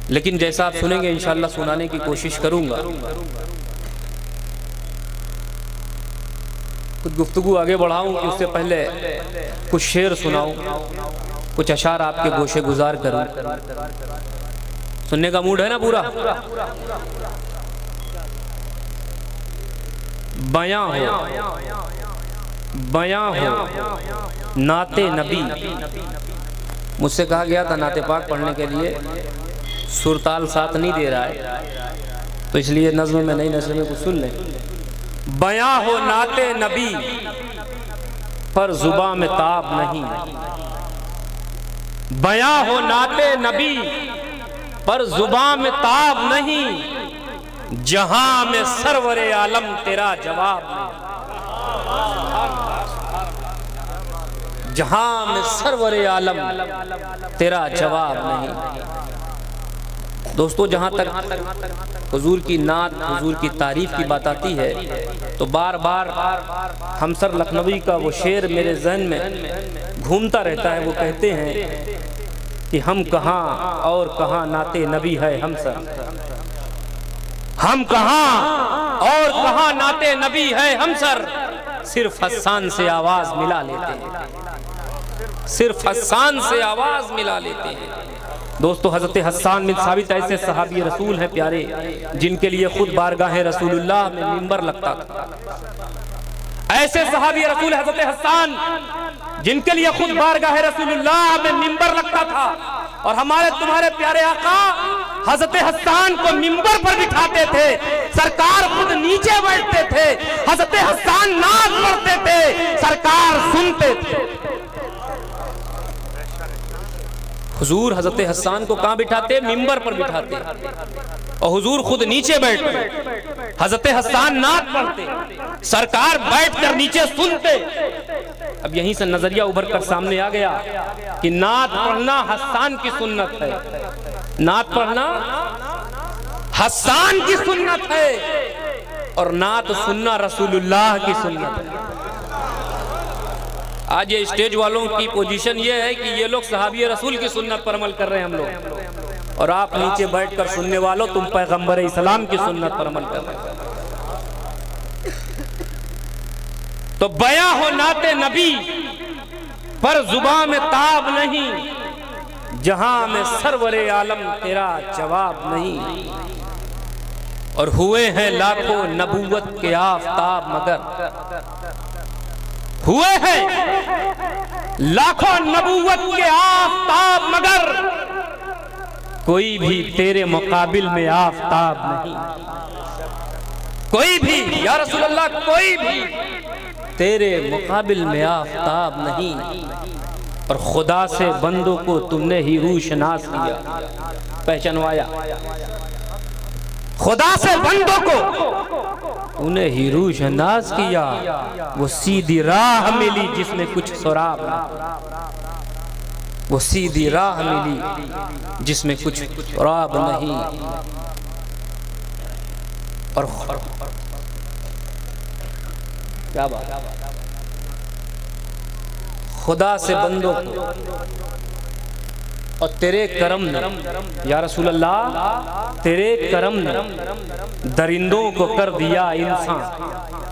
लेकिन जैसा आप सुनेंगे इंशाअल्लाह सुनाने की कोशिश करूंगा। कुछ गुफ्तगू आगे बढ़ाऊं कि उससे पहले कुछ शेर सुनाऊं, कुछ अशार आपके गोशे गुजार करूं। सुनने का मूड है ना पूरा? बयां हो नाते नबी। मुझसे कहा गया था नाते पाक पढ़ने के लिए, सुरताल साथ नहीं दे रहा है, तो इसलिए नज़्म में नई नज़्म में कुछ सुन लें। बयां हो नाते नबी पर जुबां में ताब नहीं। बयां हो नाते नबी पर जुबां में ताब नहीं। जहां में सरवरे आलम तेरा जवाब नहीं। जहां में सरवरे आलम तेरा जवाब नहीं। दोस्तों, जहाँ तक हुजूर की नात, हुजूर की तारीफ की बात आती है, तो बार बार हमसर लखनवी का वो शेर मेरे जहन में घूमता रहता है। वो कहते हैं कि हम कहाँ और कहाँ नाते नबी है हमसर। हम कहाँ और कहाँ नाते नबी है हमसर। सिर्फ हस्सान से आवाज मिला लेते हैं, सिर्फ हस्सान से आवाज मिला लेते हैं। दोस्तों, हजरत हस्सान बिन साबित ऐसे सहाबी रसूल हैं प्यारे, जिनके लिए खुद बारगाह रसूलुल्लाह में मिंबर लगता था। ऐसे सहाबी रसूल हजरत हस्सान, जिनके लिए खुद बारगाह रसूलुल्लाह में मिंबर लगता था। और हमारे तुम्हारे प्यारे आका हजरत हस्सान को मिंबर पर बिठाते थे, सरकार खुद नीचे बैठते थे। हजरत हस्सान नात पढ़ते थे, सरकार सुनते थे। हुजूर हजरत हस्सान को कहाँ बिठाते? मिंबर पर बिठाते, और हुजूर खुद नीचे बैठते। हजरत हस्सान नात पढ़ते, सरकार बैठकर नीचे सुनते। अब यहीं से नजरिया उभर कर सामने आ गया कि नात पढ़ना हस्सान की सुन्नत है। नात पढ़ना हस्सान की सुन्नत है, और नात सुनना रसूलुल्लाह की सुन्नत है। आज ये स्टेज वालों की पोजीशन ये है कि ये लोग सहाबी रसूल की सुन्नत पर अमल कर रहे हैं हम लोग, और आप नीचे बैठकर सुनने वालों तुम पैगंबर इस्लाम की सुन्नत पर अमल कर रहे हैं। तो बयां हो नाते नबी पर जुबां में ताब नहीं। जहां में सरवरे आलम तेरा जवाब नहीं। और हुए हैं लाखों नबूवत के आफताब, मगर हुए हैं लाखों नबूवत के आफताब, मगर कोई भी तेरे मुकाबिल में आफताब नहीं। कोई भी या रसूल अल्लाह, कोई भी तेरे मुकाबिल में आफताब नहीं। और खुदा से बंदों को तुमने ही रूशनास किया, पहचानवाया। खुदा से बंदों को उन्हें ही रूशनास किया। वो सीधी राह मिली जिसमें कुछ सुराग नहीं। वो सीधी राह मिली जिसमें कुछ सुराग नहीं। और क्या बात, खुदा से बंदों को और तेरे करम ने, या रसूल अल्लाह, तेरे करम ने दरिंदों को कर दिया इंसान।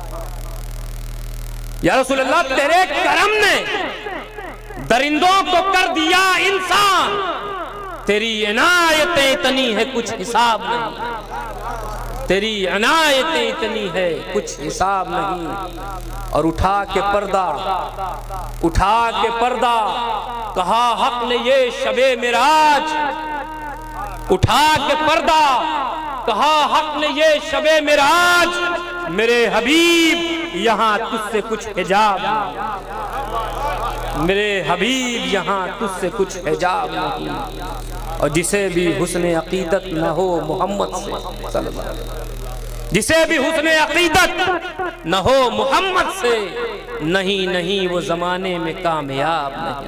या रसूल अल्लाह, तेरे करम ने दरिंदों को कर दिया इंसान। तेरी इनायतें इतनी है कुछ हिसाब नहीं। तेरी इनायतें इतनी है कुछ हिसाब नहीं। और उठा के पर्दा, उठा के पर्दा, कहा हक ने ये शबे मिराज। उठा के पर्दा, कहा हक ने ये शबे मिराज। मेरे हबीब यहाँ तुझसे कुछ हिजाब नहीं। मेरे हबीब यहाँ तुझसे कुछ हिजाब नहीं। और जिसे भी हुस्न अकीदत न हो मोहम्मद से सल्लल्लाहु अलैहि वसल्लम, जिसे भी हुस्न अकीदत न हो मोहम्मद से, नहीं नहीं वो जमाने में कामयाब नहीं।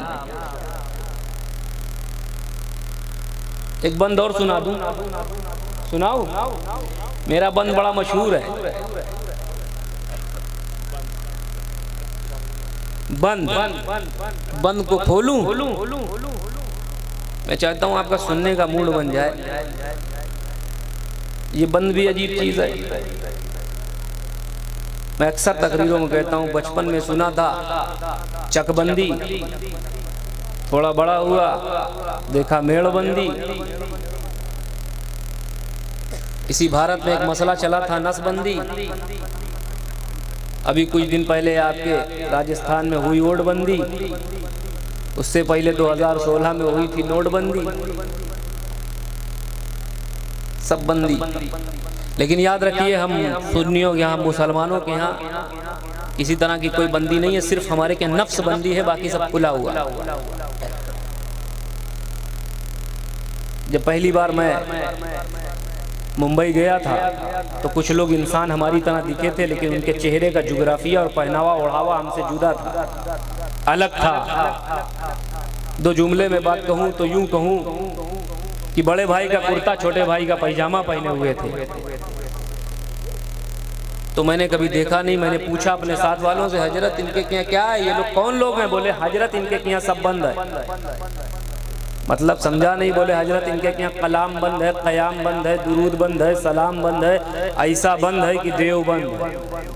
एक बंद और सुना दूं? सुनाऊं? मेरा बंद बड़ा मशहूर है। बंद को खोलूं? मैं चाहता हूँ आपका सुनने का मूड बन जाए। ये बंद भी अजीब चीज़ है। मैं अक्सर तकरीरों में कहता हूँ, बचपन में सुना था चकबंदी, थोड़ा बड़ा हुआ देखा मेड़बंदी। इसी भारत में एक मसला चला था नसबंदी। अभी कुछ दिन पहले आपके राजस्थान में हुई वोटबंदी, उससे पहले 2016 में हुई थी नोटबंदी। सब बंदी। लेकिन याद रखिए, हम सुन्नियों के यहाँ, मुसलमानों के यहाँ किसी तरह की कोई बंदी नहीं है, सिर्फ हमारे के नफ्स बंदी है, बाकी सब खुला हुआ। जब पहली बार मैं मुंबई गया था तो कुछ लोग इंसान हमारी तरह दिखे थे, लेकिन उनके चेहरे का जुग्राफिया और पहनावा ओढ़ावा हमसे जुदा था, अलग था। दो जुमले में बात कहूँ तो यूं कहूँ कि बड़े भाई का कुर्ता छोटे भाई का पैजामा पहने हुए थे। तो मैंने कभी देखा नहीं। मैंने पूछा अपने साथ वालों से, हजरत इनके यहाँ क्या है, ये लोग कौन लोग हैं? बोले हजरत इनके यहाँ सब बंद है। मतलब समझा नहीं? बोले हजरत इनके यहाँ कलाम बंद है, क़याम बंद है, दुरूद बंद है, सलाम बंद है, ऐसा बंद है कि देव बंद।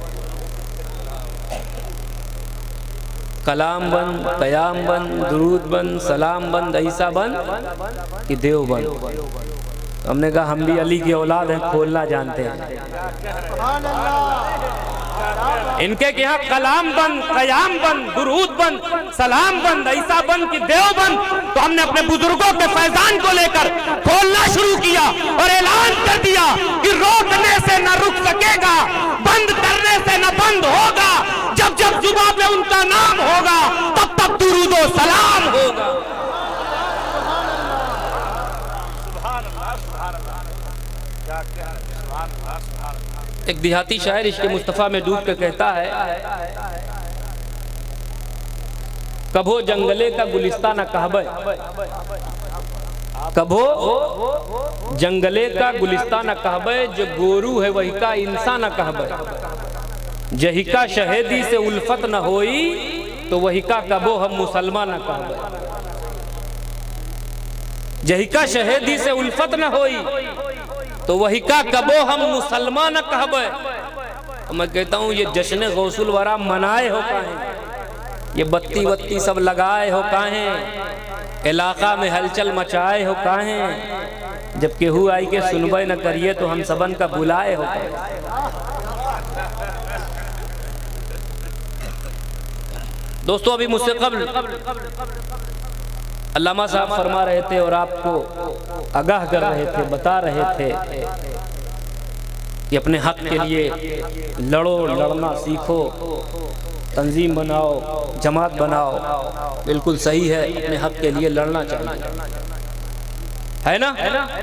कलाम बंद, क़याम बंद, दुरूद बंद, सलाम बंद, ऐसा बंद कि देव बंद। हमने कहा हम भी अली की औलाद हैं, खोलना जानते हैं। इनके यहाँ कलाम बंद, क़याम बंद, दुरूद बंद, सलाम बंद, ऐसा बंद कि देव बंद। तो हमने अपने बुजुर्गों के फैजान को लेकर खोलना शुरू किया और ऐलान कर दिया कि रोकने से न रुक सकेगा, बंद करने से न बंद होगा। जब जब जुबान पे उनका नाम होगा तब तक दुरूद और सलाम होगा। एक देहाती शायर इश्क़ मुस्तफ़ा में डूब के कहता है, कभो जंगले का गुलिस्तान न कहबे, कभो जंगले का गुलिस्तान न कहबे, जो गोरू है वही का इंसान न कहबे, जही का शहेदी से उल्फत न होई तो वही का कबो हम मुसलमान न कहबे। जही का शहेदी से उल्फत न होई तो वही का कबो हम मुसलमान कहबे। तो मैं कहता हूँ ये जश्न गौसुल वरा मनाए हो काहे, ये बत्ती बत्ती सब लगाए हो काहे, इलाका में हलचल मचाए हो काहे, जब केहू आई के सुनबे न करिए तो हम सबन का बुलाए हो काहे। दोस्तों, अभी मुझसे कब्ल अल्लामा साहब फरमा रहे थे और आपको आगाह कर रहे थे, बता रहे थे कि अपने हक के लिए लड़ो, लड़ना सीखो, तंजीम बनाओ, जमात बनाओ। बिल्कुल सही है, अपने हक के लिए लड़ना चाहिए, है ना?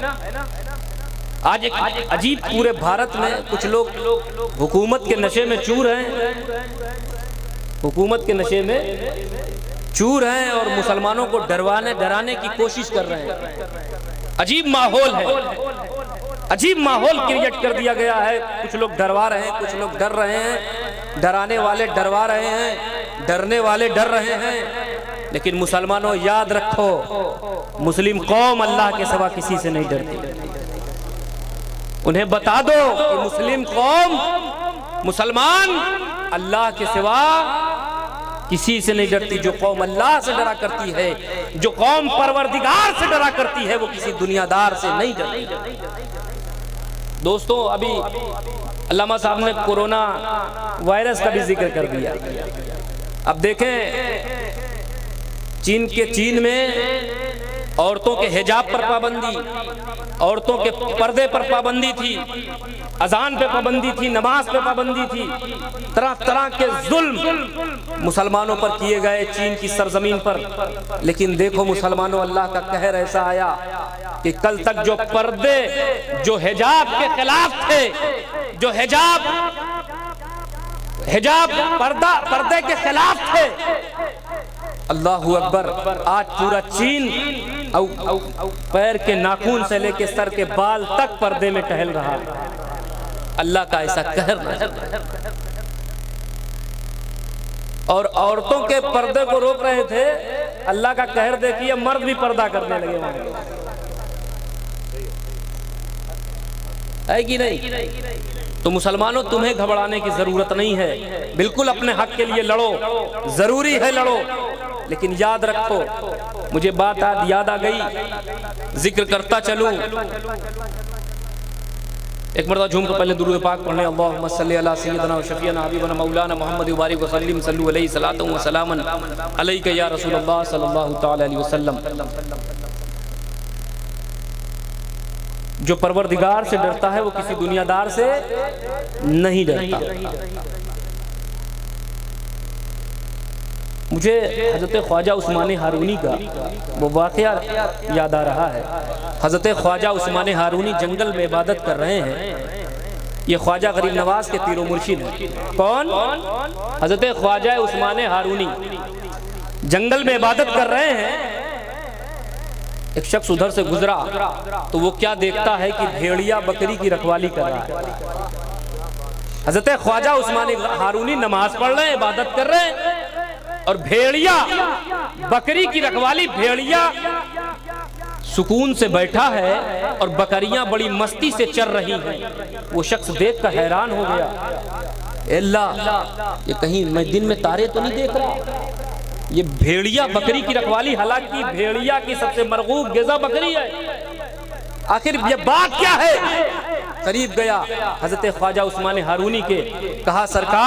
आज एक अजीब पूरे भारत में कुछ लोग हुकूमत के नशे में चूर हैं, हुकूमत के नशे में चूर हैं और मुसलमानों को डराने की कोशिश कर रहे हैं। अजीब माहौल है, अजीब माहौल क्रिएट कर दिया गया है। कुछ लोग डरवा रहे हैं, कुछ लोग डर रहे हैं, डराने वाले डरवा रहे हैं, डरने वाले डर रहे हैं। लेकिन मुसलमानों याद रखो, मुस्लिम कौम अल्लाह के सिवा किसी से नहीं डरती। उन्हें बता दो कि मुस्लिम कौम, मुसलमान अल्लाह के सिवा किसी से नहीं डरती। जो कौम अल्लाह से डरा करती है, जो कौम परवरदिगार से डरा करती है, वो किसी दुनियादार से नहीं डरती। दोस्तों, अभी अल्लामा साहब ने कोरोना वायरस का भी जिक्र कर दिया। अब देखें, चीन में औरतों के हिजाब पर पाबंदी, औरतों के पर्दे पर पाबंदी थी, अजान पे पाबंदी थी, नमाज पे पाबंदी थी। तरह तरह के जुल्म मुसलमानों पर किए गए चीन की सरजमीन पर। लेकिन देखो मुसलमानों, अल्लाह का कहर ऐसा आया कि कल तक जो पर्दे, जो हिजाब के खिलाफ थे, जो हिजाब पर्दे के खिलाफ थे, अल्लाहू अकबर, आज पूरा चीन पैर के नाखून से लेके सर के बाल तक पर्दे में टहल रहा है। अल्लाह का ऐसा कहर। और औरतों के पर्दे को रोक रहे थे। अल्लाह का कहर देखिए, मर्द भी पर्दा करने लगे वहां, है कि नहीं? तो मुसलमानों, तुम्हें घबराने की जरूरत नहीं है, बिल्कुल अपने हक के लिए लड़ो, जरूरी है लड़ो, लेकिन याद रखो, मुझे बात आज याद आ गई, जिक्र करता चलूं। एक मरतबा झूम कर पहले दुरूद पाक पढ़ने, अल्लाहुम्मा सल्ली अला सय्यिदना व शफीना हबीबना मौलाना मुहम्मद व बारिक व सल्लिम सल्लु अलैहि सलातु व सलामन अलैका या रसूलल्लाह सल्लल्लाहु तआला अलैहि वसल्लम। जो परवरदिगार से डरता है वो किसी दुनियादार से नहीं डरता। मुझे हज़रत ख्वाजा उस्मान हारूनी का वो वाक़या याद आ रहा है। हज़रत ख्वाजा उस्मान हारूनी जंगल में इबादत कर रहे हैं। ये ख्वाजा गरीब नवाज के पीरो मुर्शिद हैं। कौन? हज़रत ख्वाजा उस्मान हारूनी जंगल में इबादत कर रहे हैं। एक शख्स उधर से गुजरा तो वो क्या देखता है कि भेड़िया बकरी की रखवाली कर रहा है। हज़रत ख्वाजा उस्मान हारूनी नमाज पढ़ रहे हैं, इबादत कर रहे हैं, और भेड़िया बकरी की रखवाली, भेड़िया सुकून से बैठा है और बकरियां बड़ी मस्ती से चर रही हैं। वो शख्स देख कर हैरान हो गया, अल्लाह, ये कहीं मैं दिन में तारे तो नहीं देख रहा? ये भेड़िया बकरी की रखवाली, हालांकि भेड़िया की सबसे मरगूब ग़िज़ा बकरी है, आखिर ये बात क्या है? करीब गया हज़रत ख्वाजा उस्मान हारूनी के, कहा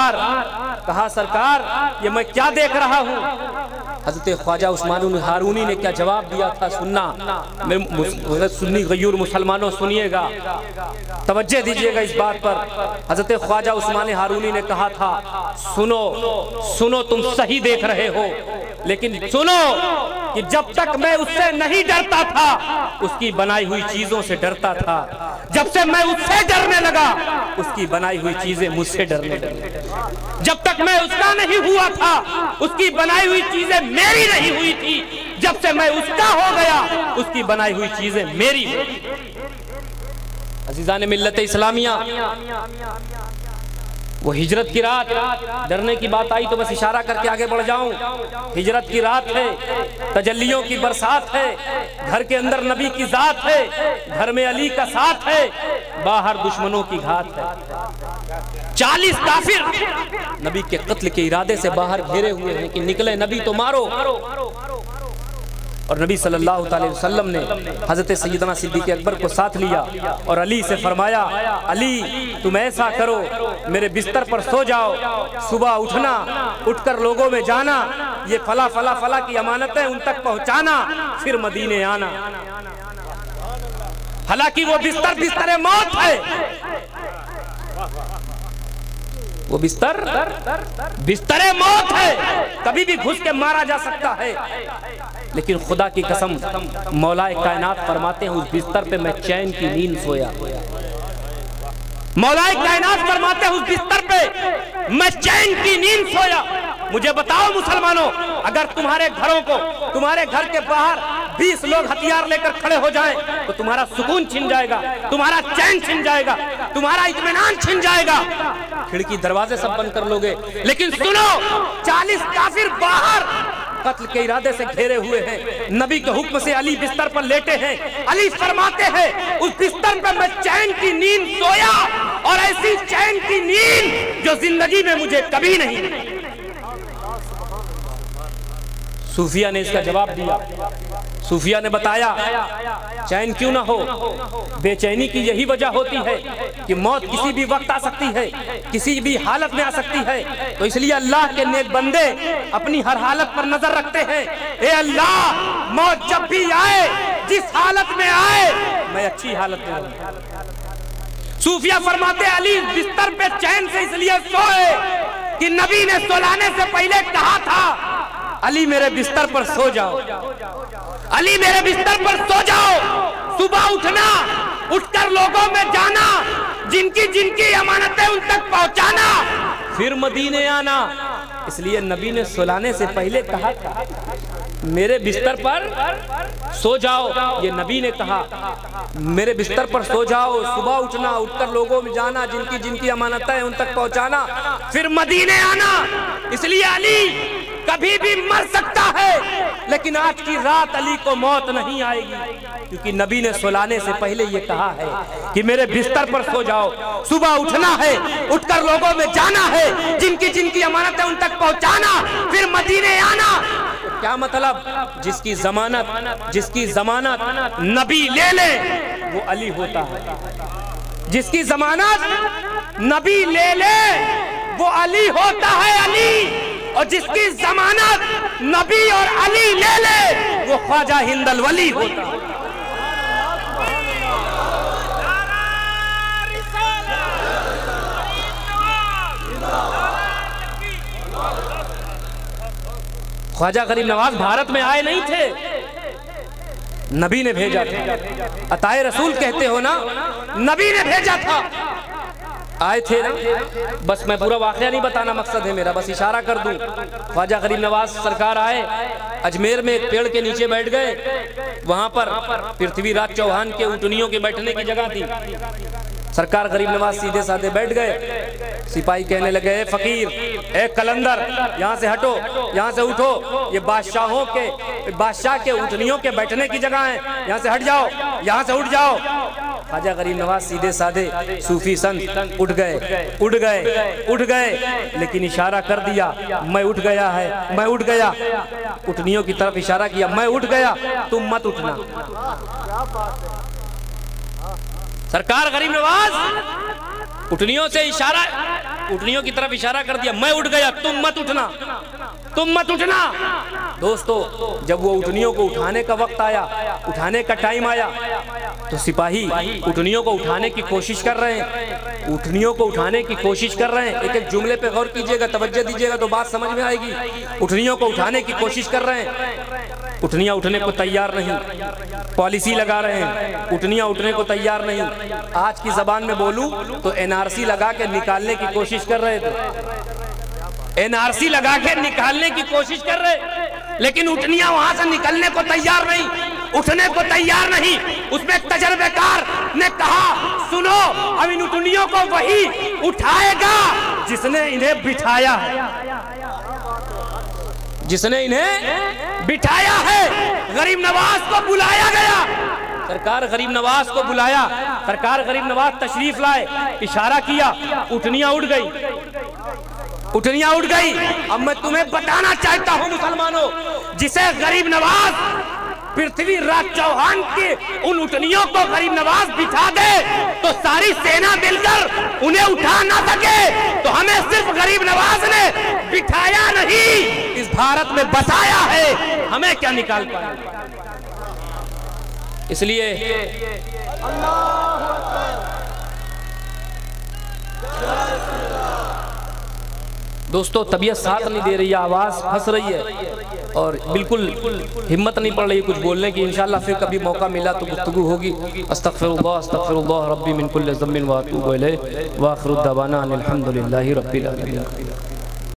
सरकार ये मैं क्या देख रहा हूँ? हज़रत ख्वाजा उस्मान हारूनी ने क्या जवाब दिया था सुनना। मेरे सुन्नी गयूर मुसलमानों सुनिएगा, तवज्जो दीजिएगा इस बात पर। हज़रत ख्वाजा उस्मान हारूनी ने कहा था, सुनो तुम सही देख रहे हो, लेकिन सुनो कि जब तक मैं उससे नहीं डरता था, उसकी बनाई हुई चीजों से डरता था। जब से मैं उससे डरने लगा, उसकी बनाई हुई चीजें मुझसे डरने लगी। जब तक मैं उसका नहीं हुआ था, उसकी बनाई हुई चीजें मेरी नहीं हुई थी। जब से मैं उसका हो गया, उसकी बनाई हुई चीजें मेरी हुई। अज़ीज़ान मिल्लत इस्लामिया, वो हिजरत की रात, डरने की बात आई तो बस इशारा करके आगे बढ़ जाऊं। हिजरत की रात है, तजल्लियों की बरसात है, घर के अंदर नबी की जात है, घर में अली का साथ है, बाहर दुश्मनों की घात है। 40 काफिर नबी के कत्ल के इरादे से बाहर घेरे हुए हैं कि निकले नबी तो मारो। और नबी सल्लल्लाहु अलैहि वसल्लम ने हज़रत सैयदना सिद्दीक़ अकबर को साथ लिया और अली से फरमाया, अली तुम ऐसा करो, मेरे बिस्तर पर सो जाओ, सुबह उठना, उठकर लोगों में जाना, ये फला फला फला की अमानतें उन तक पहुंचाना, फिर मदीने आना। हालांकि वो बिस्तर बिस्तर मौत है, वो बिस्तर मौत है, कभी भी घुस के मारा जा सकता है। लेकिन खुदा की कसम, मौलाए कायनात फरमाते हैं, उस बिस्तर पे मैं चैन की नींद सोया। मौलाए कायनात फरमाते हैं, उस बिस्तर पे मैं चैन की नींद सोया। मुझे बताओ मुसलमानों, अगर तुम्हारे घरों को, तुम्हारे घर के बाहर 20 लोग हथियार लेकर खड़े हो जाएं, तो तुम्हारा सुकून छिन जाएगा, तुम्हारा चैन छिन जाएगा, तुम्हारा इत्मीनान छिन जाएगा, खिड़की दरवाजे सब बंद कर लोगे। लेकिन सुनो, 40 काफिर बाहर कत्ल के इरादे से घेरे हुए हैं, नबी के हुक्म से अली बिस्तर पर लेटे हैं। अली फरमाते हैं, उस बिस्तर पर मैं चैन की नींद सोया, और ऐसी चैन की नींद जो जिंदगी में मुझे कभी नहीं मिली। सूफिया ने इसका जवाब दिया। सूफिया ने बताया, चैन क्यों ना हो, बेचैनी की यही वजह होती है कि मौत किसी भी वक्त आ सकती है, किसी भी हालत में आ सकती है। तो इसलिए अल्लाह के नेक बंदे अपनी हर हालत पर नजर रखते हैं। ए अल्लाह, मौत जब भी आए, जिस हालत में आए, मैं अच्छी हालत में रहूं। सूफिया फरमाते, अली बिस्तर पे चैन से इसलिए सोए कि नबी ने सुलाने से पहले कहा था, अली मेरे बिस्तर पर सो जाओ, अली मेरे बिस्तर पर सो जाओ, सुबह उठना, उठकर लोगों में जाना, जिनकी जिनकी अमानतें उन तक पहुंचाना, फिर मदीने आना। इसलिए नबी ने सुलाने से पहले कहा था। मेरे बिस्तर पर सो जाओ, ये नबी ने कहा, मेरे बिस्तर पर सो जाओ, सुबह उठना, उठकर लोगों में जाना, जिनकी जिनकी अमानतें हैं उन तक पहुंचाना, फिर मदीने आना। इसलिए अली कभी भी मर सकता है, लेकिन आज की रात अली को मौत नहीं आएगी, क्योंकि नबी ने सुलाने से पहले ये कहा है कि मेरे बिस्तर पर सो जाओ, सुबह उठना है, उठकर लोगों में जाना है, जिनकी जिनकी अमानत है उन तक पहुंचाना, फिर मदीने आना। क्या मतलब? जिसकी जमानत नबी ले ले वो अली होता है, जिसकी जमानत नबी ले ले वो अली होता है, अली। और जिसकी जमानत नबी और अली ले ले वो ख्वाजा हिंदल वली होता है। ख्वाजा गरीब नवाज भारत में आए नहीं थे, नबी ने भेजा था। अताए रसूल कहते हो ना, नबी ने भेजा था, आए थे ना। बस मैं पूरा वाकया नहीं बताना मकसद है मेरा, बस इशारा कर दूं। ख्वाजा गरीब नवाज सरकार आए, अजमेर में एक पेड़ के नीचे बैठ गए, वहां पर पृथ्वीराज चौहान के ऊँटनियों के बैठने की जगह थी। सरकार गरीब नवाज सीधे साधे बैठ गए। सिपाही कहने लगे, ए फकीर, ए कलंदर, यहाँ से हटो, यहाँ से उठो, ये बादशाह के ऊँटनियों के बैठने की जगह है, यहाँ से हट जाओ, यहाँ से उठ जाओ। ख्वाजा गरीब नवाज सीधे साधे सूफी संत उठ गए, लेकिन इशारा कर दिया, मैं उठ गया है, मैं उठ गया। ऊँटनियों की तरफ इशारा किया, मैं उठ गया, तुम मत उठना। सरकार गरीब नवाज ऊँटनियों की तरफ इशारा कर दिया, मैं उठ गया, तुम मत उठना, तुम मत उठना। दोस्तों, जब वो ऊँटनियों को उठाने का वक्त आया, उठाने का टाइम आया, तो सिपाही ऊँटनियों को उठाने की कोशिश कर रहे हैं, ऊँटनियों को उठाने की कोशिश कर रहे हैं। एक एक जुमले पे गौर कीजिएगा, तवज्जो दीजिएगा तो बात समझ में आएगी। ऊँटनियों को उठाने की कोशिश कर रहे हैं, ऊँटनियाँ उठने को तैयार नहीं, पॉलिसी लगा रहे हैं, ऊँटनियाँ उठने को तैयार नहीं। आज की जबान में बोलूं तो एनआरसी लगा के निकालने की कोशिश कर रहे थे, एनआरसी लगा के निकालने की कोशिश कर रहे, लेकिन ऊँटनियाँ वहां से निकलने को तैयार नहीं, उठने को तैयार नहीं। उसमें तजर्बेकार ने कहा, सुनो, अब इन ऊँटनियों को वही उठाएगा जिसने इन्हें बिठाया है, जिसने इन्हें बिठाया है। गरीब नवाज को बुलाया गया, सरकार गरीब नवाज को बुलाया, सरकार गरीब नवाज तशरीफ लाए, इशारा किया, ऊँटनियाँ उठ गई, ऊँटनियाँ उठ गई। अब मैं तुम्हें बताना चाहता हूँ मुसलमानों, जिसे गरीब नवाज पृथ्वीराज चौहान की उन ऊँटनियों को गरीब नवाज बिठा दे तो सारी सेना मिलकर उन्हें उठा ना सके, तो हमें सिर्फ गरीब नवाज ने बिठाया नहीं, इस भारत में बसाया है, हमें क्या निकाल पाए। इसलिए दोस्तों, तबीयत साथ नहीं दे रही है, आवाज़ फंस रही है और बिल्कुल हिम्मत नहीं पड़ रही कुछ बोलने की। इंशाल्लाह फिर कभी मौका मिला तो गुफ्तगू होगी। अस्तगफिरुल्लाह रब्बी मिन कुल्लि ज़म्बिन व अतूबु इलैह व आखिरु दवाना अनिल हम्दुलिल्लाहि रब्बिल आलमीन।